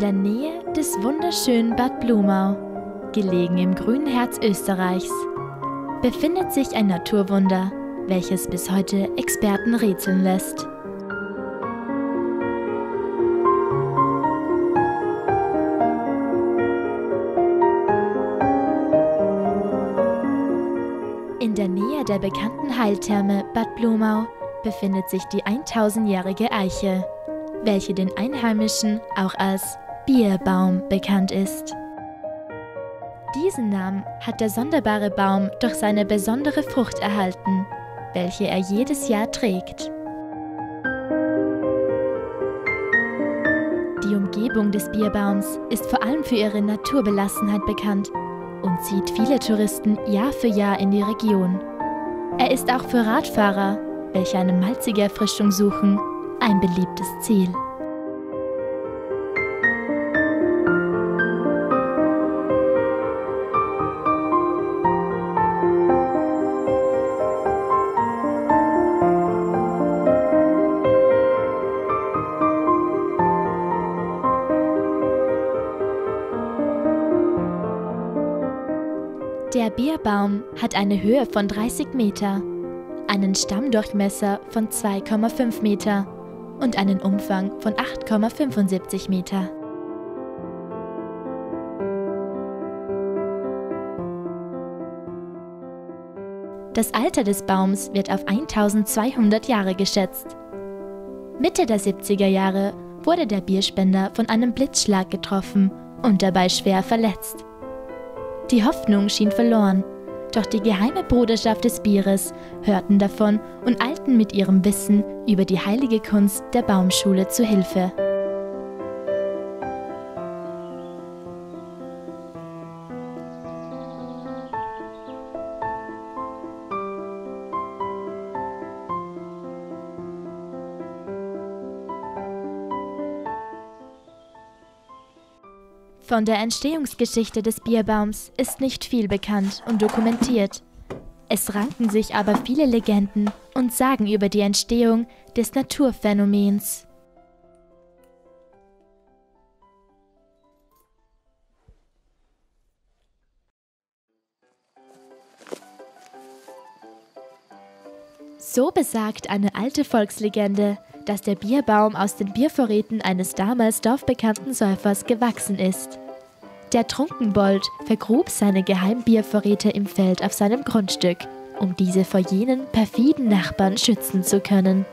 In der Nähe des wunderschönen Bad Blumau, gelegen im grünen Herz Österreichs, befindet sich ein Naturwunder, welches bis heute Experten rätseln lässt. In der Nähe der bekannten Heiltherme Bad Blumau befindet sich die 1000-jährige Eiche, welche den Einheimischen auch als Bierbaum bekannt ist. Diesen Namen hat der sonderbare Baum durch seine besondere Frucht erhalten, welche er jedes Jahr trägt. Die Umgebung des Bierbaums ist vor allem für ihre Naturbelassenheit bekannt und zieht viele Touristen Jahr für Jahr in die Region. Er ist auch für Radfahrer, welche eine malzige Erfrischung suchen, ein beliebtes Ziel. Der Bierbaum hat eine Höhe von 30 Meter, einen Stammdurchmesser von 2,5 Meter und einen Umfang von 8,75 Meter. Das Alter des Baums wird auf 1200 Jahre geschätzt. Mitte der 70er Jahre wurde der Bierspender von einem Blitzschlag getroffen und dabei schwer verletzt. Die Hoffnung schien verloren, doch die geheime Bruderschaft des Bieres hörten davon und eilten mit ihrem Wissen über die heilige Kunst der Baumschule zu Hilfe. Von der Entstehungsgeschichte des Bierbaums ist nicht viel bekannt und dokumentiert. Es ranken sich aber viele Legenden und Sagen über die Entstehung des Naturphänomens. So besagt eine alte Volkslegende, dass der Bierbaum aus den Biervorräten eines damals dorfbekannten Säufers gewachsen ist. Der Trunkenbold vergrub seine Geheimbiervorräte im Feld auf seinem Grundstück, um diese vor jenen perfiden Nachbarn schützen zu können.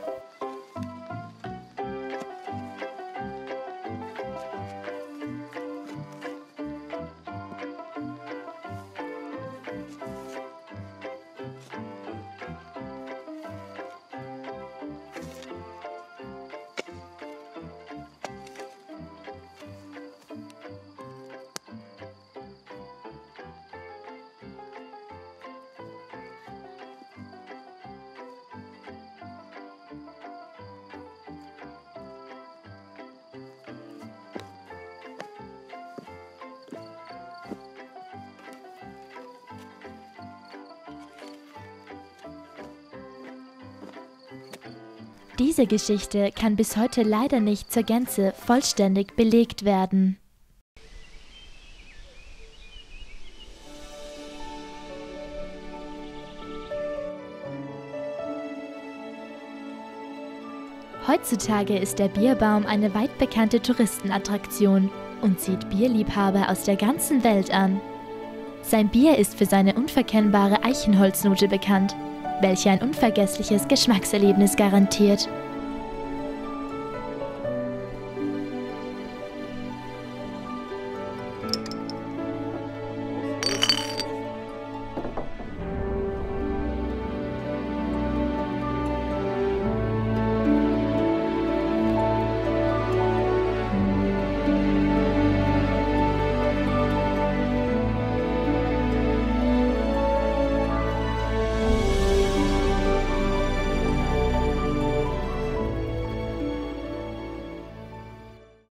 Diese Geschichte kann bis heute leider nicht zur Gänze vollständig belegt werden. Heutzutage ist der Bierbaum eine weit bekannte Touristenattraktion und zieht Bierliebhaber aus der ganzen Welt an. Sein Bier ist für seine unverkennbare Eichenholznote bekannt, welche ein unvergessliches Geschmackserlebnis garantiert.